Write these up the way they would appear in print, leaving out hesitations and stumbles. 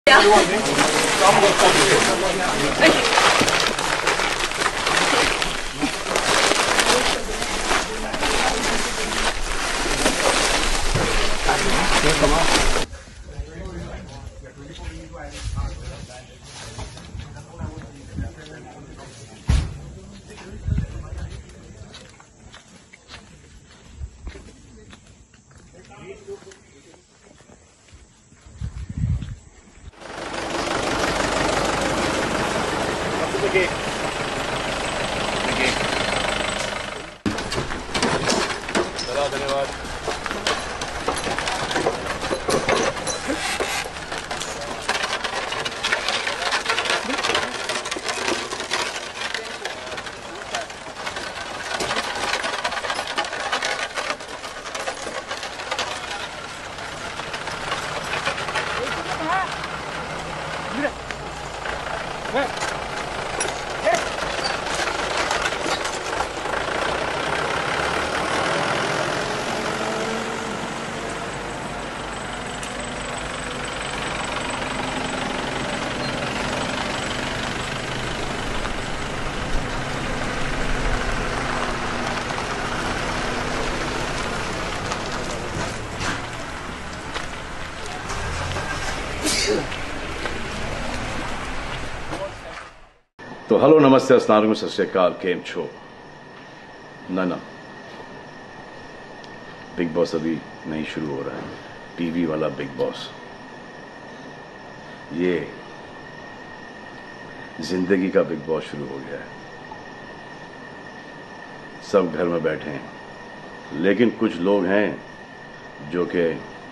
धन्यवाद। तो हेलो नमस्ते अस्सलाम सत श्री अकाल केम छो ना बिग बॉस अभी नहीं शुरू हो रहा है। टीवी वाला बिग बॉस, ये जिंदगी का बिग बॉस शुरू हो गया है। सब घर में बैठे हैं, लेकिन कुछ लोग हैं जो कि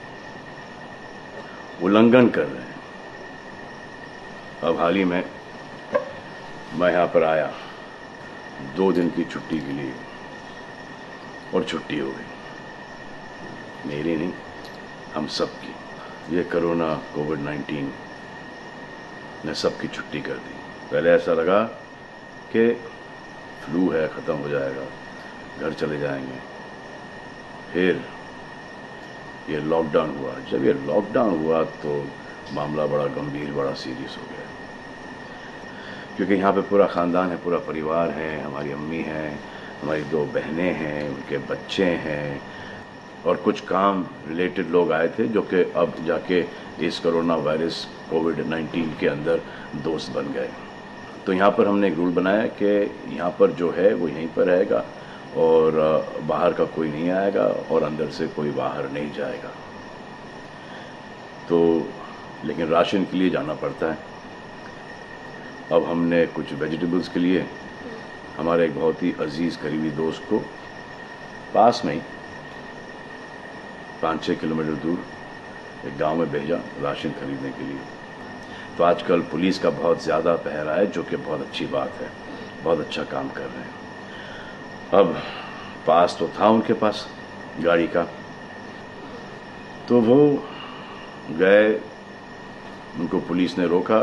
उल्लंघन कर रहे हैं। अब हाल ही में मैं यहाँ पर आया 2 दिन की छुट्टी के लिए, और छुट्टी हो गई। मेरी नहीं, हम सब की। ये कोरोना कोविड-19 ने सबकी छुट्टी कर दी। पहले ऐसा लगा कि फ्लू है, ख़त्म हो जाएगा, घर चले जाएंगे। फिर ये लॉकडाउन हुआ। जब ये लॉकडाउन हुआ तो मामला बड़ा गंभीर, बड़ा सीरियस हो गया, क्योंकि यहाँ पे पूरा ख़ानदान है, पूरा परिवार है। हमारी अम्मी हैं, हमारी 2 बहनें हैं, उनके बच्चे हैं, और कुछ काम रिलेटेड लोग आए थे जो कि अब जाके इस कोरोना वायरस कोविड-19 के अंदर दोस्त बन गए। तो यहाँ पर हमने एक रूल बनाया कि यहाँ पर जो है वो यहीं पर रहेगा, और बाहर का कोई नहीं आएगा, और अंदर से कोई बाहर नहीं जाएगा। तो लेकिन राशन के लिए जाना पड़ता है। अब हमने कुछ वेजिटेबल्स के लिए हमारे एक बहुत ही अजीज़ करीबी दोस्त को पास में ही 5-6 किलोमीटर दूर एक गांव में भेजा राशन खरीदने के लिए। तो आजकल पुलिस का बहुत ज़्यादा पहरा है, जो कि बहुत अच्छी बात है, बहुत अच्छा काम कर रहे हैं। अब पास तो था उनके पास गाड़ी का, तो वो गए, उनको पुलिस ने रोका।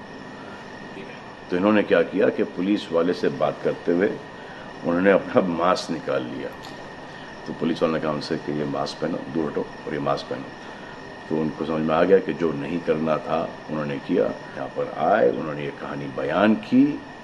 तो इन्होंने क्या किया कि पुलिस वाले से बात करते हुए उन्होंने अपना मास्क निकाल लिया। तो पुलिस वाले ने कहा उनसे कि ये मास्क पहनो, दूर हटो और ये मास्क पहनो। तो उनको समझ में आ गया कि जो नहीं करना था उन्होंने किया। यहाँ पर आए, उन्होंने ये कहानी बयान की,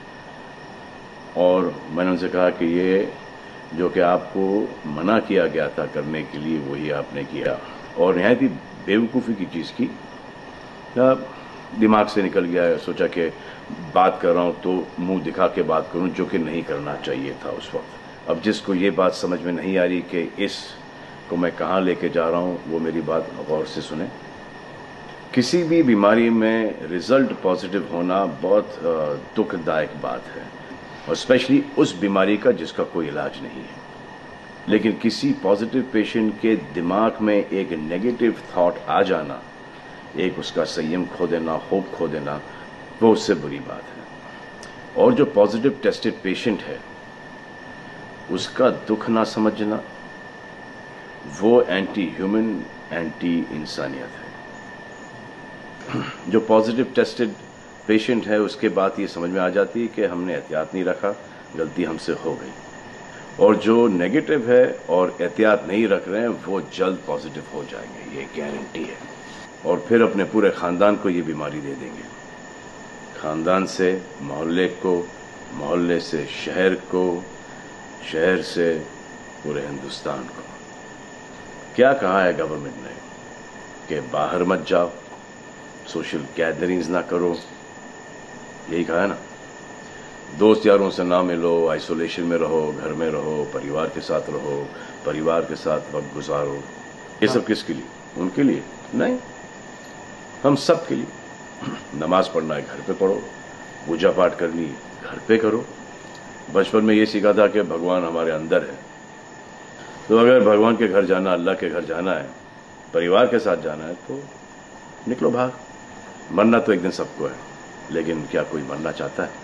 और मैंने उनसे कहा कि ये जो कि आपको मना किया गया था करने के लिए, वही आपने किया, और निहायत ही बेवकूफ़ी की चीज़ की। दिमाग से निकल गया। सोचा कि बात कर रहा हूँ तो मुंह दिखा के बात करूँ, जो कि नहीं करना चाहिए था उस वक्त। अब जिसको ये बात समझ में नहीं आ रही कि इस को मैं कहाँ लेके जा रहा हूँ, वो मेरी बात गौर से सुने। किसी भी बीमारी में रिजल्ट पॉजिटिव होना बहुत दुखदायक बात है, और स्पेशली उस बीमारी का जिसका कोई इलाज नहीं है। लेकिन किसी पॉजिटिव पेशेंट के दिमाग में एक नेगेटिव थॉट आ जाना, एक उसका संयम खो देना, होप खो देना, वो उससे बुरी बात है। और जो पॉजिटिव टेस्टेड पेशेंट है, उसका दुख ना समझना, वो एंटी ह्यूमन, एंटी इंसानियत है। जो पॉजिटिव टेस्टेड पेशेंट है, उसके बाद ये समझ में आ जाती है कि हमने एहतियात नहीं रखा, गलती हमसे हो गई। और जो नेगेटिव है और एहतियात नहीं रख रहे हैं, वो जल्द पॉजिटिव हो जाएंगे, ये गारंटी है। اور پھر اپنے پورے خاندان کو یہ بیماری دے دیں گے. خاندان سے محلے کو، محلے سے شہر کو، شہر سے پورے ہندوستان کو. کیا کہا ہے گورنمنٹ نے کہ باہر مت جاؤ، سوشل گیدرنگز نہ کرو، یہی کہا ہے نا. دوست یاروں سے نہ ملو، آئسولیشن میں رہو، گھر میں رہو، پریوار کے ساتھ رہو، پریوار کے ساتھ وقت گزارو. یہ سب کس کے لیے؟ ان کے لیے نہیں، ہم سب کے لیے. نماز پڑھنا ہے گھر پہ پڑھو، پوجا پاٹ کرنی ہے گھر پہ کرو. بچپن میں یہ سیکھا تھا کہ بھگوان ہمارے اندر ہے، تو اگر بھگوان کے گھر جانا، اللہ کے گھر جانا ہے، پریوار کے ساتھ جانا ہے تو نکلو باہر. مرنا تو ایک دن سب کو ہے، لیکن کیا کوئی مرنا چاہتا ہے؟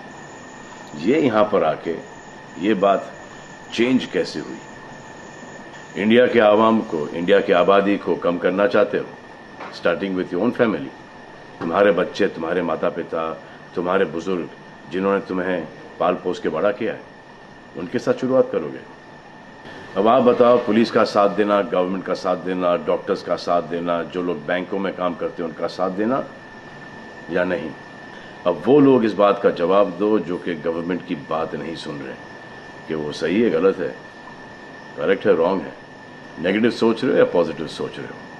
یہ یہاں پر آ کے یہ بات چینج کیسے ہوئی؟ انڈیا کے عوام کو، انڈیا کی آبادی کو کم کرنا چاہتے ہو، starting with your own family. تمہارے بچے، تمہارے ماتا پتا، تمہارے بزرگ جنہوں نے تمہیں پال پوس کے بڑا کیا ہے، ان کے ساتھ شروعات کرو گے. اب آپ بتاؤ، پولیس کا ساتھ دینا، گورنمنٹ کا ساتھ دینا، ڈاکٹرز کا ساتھ دینا، جو لوگ بینکوں میں کام کرتے ہیں ان کا ساتھ دینا یا نہیں؟ اب وہ لوگ اس بات کا جواب دو جو کہ گورنمنٹ کی بات نہیں سن رہے کہ وہ صحیح ہے، غلط ہے، کریکٹ ہے، رانگ ہے، نیگیٹو سوچ رہے ہو یا پازیٹو سوچ رہے ہو.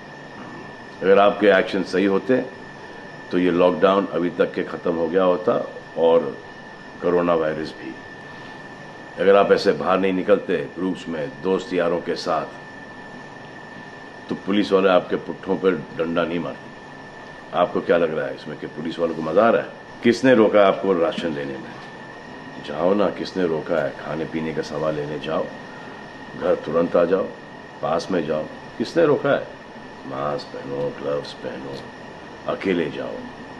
اگر آپ کے ایکشن صحیح ہوتے تو یہ لاک ڈاؤن ابھی تک کے ختم ہو گیا ہوتا، اور کرونا وائرس بھی. اگر آپ ایسے باہر نہیں نکلتے گروپس میں دوست یاروں کے ساتھ، تو پولیس والے آپ کے پٹھوں پر ڈنڈا نہیں مارتے. آپ کو کیا لگ رہا ہے اس میں کہ پولیس والوں کو مزہ آ رہا ہے؟ کس نے روکا آپ کو راشن لینے میں؟ جاؤ نا، کس نے روکا ہے؟ کھانے پینے کا سامان لینے جاؤ، گھر ترنت آ جاؤ، پاس میں جاؤ. کس نے روکا ہے؟ ماسک پہنو، گلوز پہنو، اکیلے جاؤ.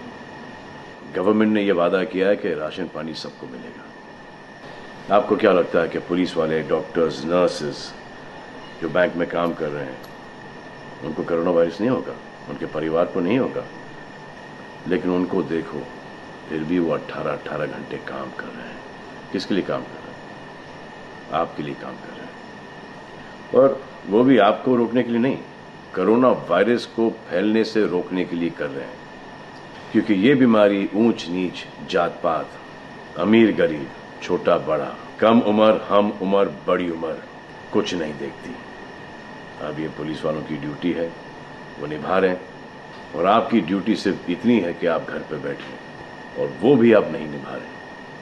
گورنمنٹ نے یہ وعدہ کیا ہے کہ راشن پانی سب کو ملے گا. آپ کو کیا لگتا ہے کہ پولیس والے، ڈاکٹرز، نرسز جو بینک میں کام کر رہے ہیں ان کو کرونا وائرس نہیں ہوگا؟ ان کے پریوار کو نہیں ہوگا؟ لیکن ان کو دیکھو، پھر بھی وہ 18 گھنٹے کام کر رہے ہیں. کس کے لیے کام کر رہے ہیں؟ آپ کے لیے کام کر رہے ہیں. اور وہ بھی آپ کو روکنے کے لیے نہیں، کرونا وائرس کو پھیلنے سے روکنے کے لیے کر رہے ہیں. کیونکہ یہ بیماری اونچ نیچ، جات پات، امیر غریب، چھوٹا بڑا، کم عمر، ہم عمر، بڑی عمر، کچھ نہیں دیکھتی. اب یہ پولیس والوں کی ڈیوٹی ہے، وہ نبھا رہے ہیں. اور آپ کی ڈیوٹی صرف اتنی ہے کہ آپ گھر پہ بیٹھیں، اور وہ بھی آپ نہیں نبھا رہے.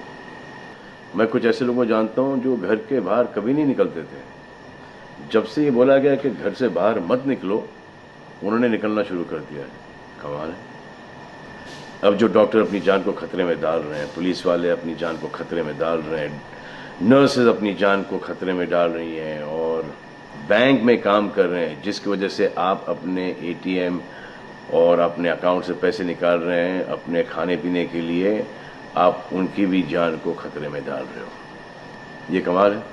میں کچھ ایسے لوگوں کو جانتا ہوں جو گھر کے باہر کبھی نہیں نکلتے تھے. جب سے یہ بولا گیا کہ گھر سے باہر مت نکلو، انہوں نے نکلنا شروع کر دیا ہے. کمال ہے. اب جو ڈاکٹر اپنی جان کو خطرے میں ڈال رہے ہیں، پولیس والے اپنی جان کو خطرے میں ڈال رہے ہیں، نرسز اپنی جان کو خطرے میں ڈال رہی ہیں، اور بینک میں کام کر رہے ہیں جس کی وجہ سے آپ اپنے اے ٹی ایم اور اپنے اکاؤنٹ سے پیسے نکال رہے ہیں اپنے کھانے پینے کے لیے، آپ ان کی بھی جان کو خطرے میں ڈال رہے ہو. یہ کمال ہے.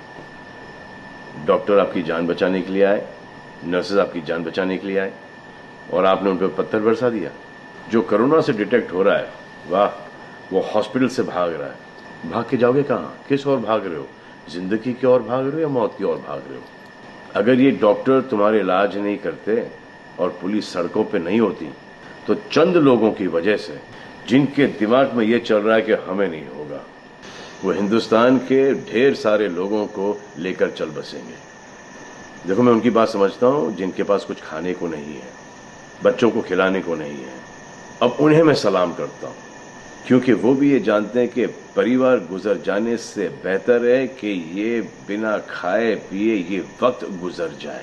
ڈاکٹر آپ کی جان بچانے کے لیے آئے، نرسز آپ کی جان بچانے کے لیے آئے، اور آپ نے ان پہ پتھر برسا دیا. جو کرونا سے ڈیٹیکٹ ہو رہا ہے، واہ، وہ ہاسپٹل سے بھاگ رہا ہے. بھاگ کے جاؤ گے کہاں؟ کس اور بھاگ رہے ہو؟ زندگی کی اور بھاگ رہے ہو یا موت کی اور بھاگ رہے ہو؟ اگر یہ ڈاکٹر تمہارے علاج نہیں کرتے اور پولیس سڑکوں پہ نہیں ہوتی تو چند لوگوں کی وجہ سے، جن کے دماغ میں یہ چل رہا ہے کہ ہمیں نہیں ہوگا، وہ ہندوستان کے ڈھیر سارے لوگوں کو لے کر چل بسیں گے. دیکھو، میں ان کی بات سمجھتا ہوں جن کے پاس کچھ کھانے کو نہیں ہے، بچوں کو کھلانے کو نہیں ہے. اب انہیں میں سلام کرتا ہوں، کیونکہ وہ بھی یہ جانتے ہیں کہ پریوار گزر جانے سے بہتر ہے کہ یہ بنا کھائے پیے یہ وقت گزر جائے.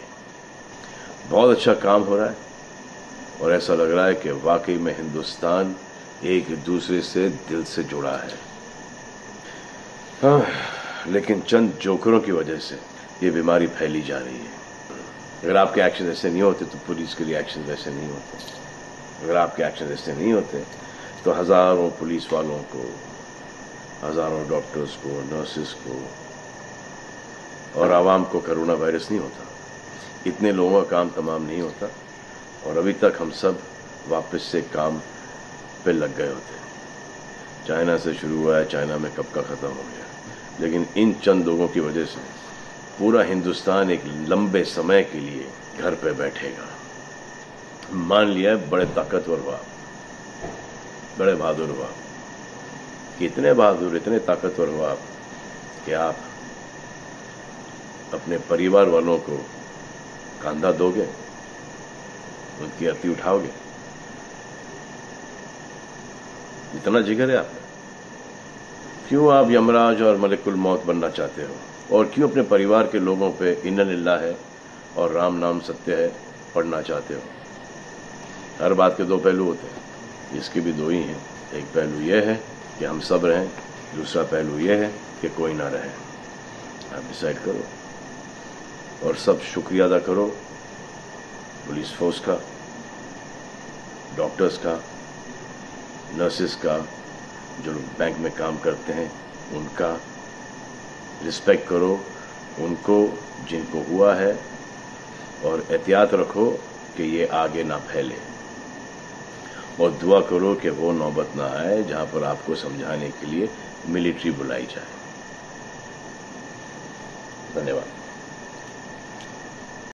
بہت اچھا کام ہو رہا ہے، اور ایسا لگ رہا ہے کہ واقعی میں ہندوستان ایک دوسرے سے دل سے جڑا ہے. لیکن چند جوکروں کی وجہ سے یہ بیماری پھیلی جا رہی ہے. اگر آپ کے ایکشن ایسے نہیں ہوتے تو پولیس کے لیے ایکشن ویسے نہیں ہوتے. اگر آپ کے ایکشن ایسے نہیں ہوتے تو ہزاروں پولیس والوں کو، ہزاروں ڈاکٹرز کو، نرسز کو اور عوام کو کرونا وائرس نہیں ہوتا. اتنے لوگوں کا کام تمام نہیں ہوتا، اور ابھی تک ہم سب واپس سے کام پہ لگ گئے ہوتے. چائنا سے شروع ہوا ہے، چائنا میں کب کا ختم ہو گیا. لیکن ان چند لوگوں کی وجہ سے پورا ہندوستان ایک لمبے سمے کے لیے گھر پہ بیٹھے گا. मान लिया है बड़े ताकतवर हुआ, बड़े बहादुर हुआ, कितने बहादुर, इतने ताकतवर हुआ कि आप अपने परिवार वालों को कंधा दोगे, उनकी अर्थी उठाओगे? इतना जिगर है आपका? क्यों आप यमराज और मलिकुल मौत बनना चाहते हो? और क्यों अपने परिवार के लोगों पे इन्ना लिल्लाह है और राम नाम सत्य है पढ़ना चाहते हो? हर बात के दो पहलू होते हैं, इसके भी दो ही हैं। एक पहलू यह है कि हम सब रहें, दूसरा पहलू यह है कि कोई ना रहे। आप डिसाइड करो और सब शुक्रिया अदा करो पुलिस फोर्स का, डॉक्टर्स का, नर्सेस का, जो लोग बैंक में काम करते हैं उनका रिस्पेक्ट करो, उनको जिनको हुआ है, और एहतियात रखो कि ये आगे ना फैले, और दुआ करो कि वो नौबत ना आए जहां पर आपको समझाने के लिए मिलिट्री बुलाई जाए। धन्यवाद।